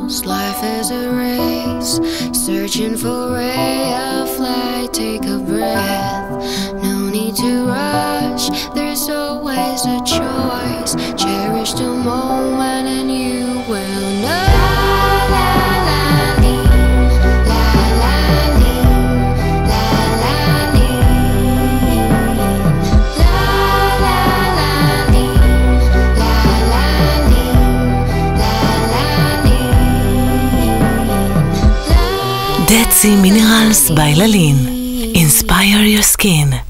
Life is a race, searching for a ray of light. Take a breath, no need to rush. There's always a choice. Cherish the moment and you will know. Dead Sea Minerals by Lalin. Inspire your skin.